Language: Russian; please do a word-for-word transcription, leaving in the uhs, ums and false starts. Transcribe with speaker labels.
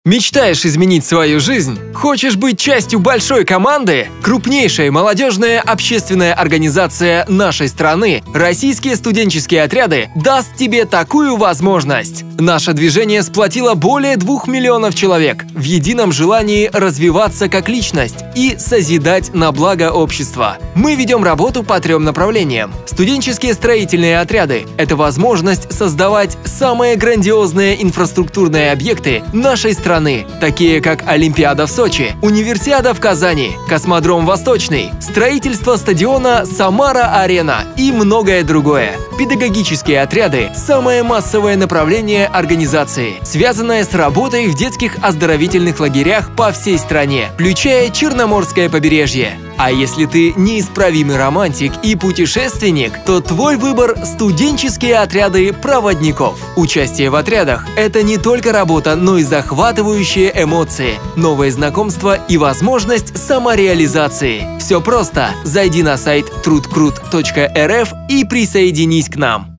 Speaker 1: Мечтаешь изменить свою жизнь? Хочешь быть частью большой команды? Крупнейшая молодежная общественная организация нашей страны «Российские студенческие отряды» даст тебе такую возможность. Наше движение сплотило более двух миллионов человек в едином желании развиваться как личность и созидать на благо общества. Мы ведем работу по трем направлениям. Студенческие строительные отряды – это возможность создавать самые грандиозные инфраструктурные объекты нашей страны, такие как Олимпиада в Сочи, Универсиада в Казани, Космодром Восточный, строительство стадиона Самара-Арена и многое другое. Педагогические отряды – самое массовое направление организации, связанное с работой в детских оздоровительных лагерях по всей стране, включая Черноморское побережье. А если ты неисправимый романтик и путешественник, то твой выбор – студенческие отряды проводников. Участие в отрядах – это не только работа, но и захватывающие эмоции, новые знакомства и возможность самореализации. Все просто. Зайди на сайт трудкрут точка эр эф и присоединись к нам.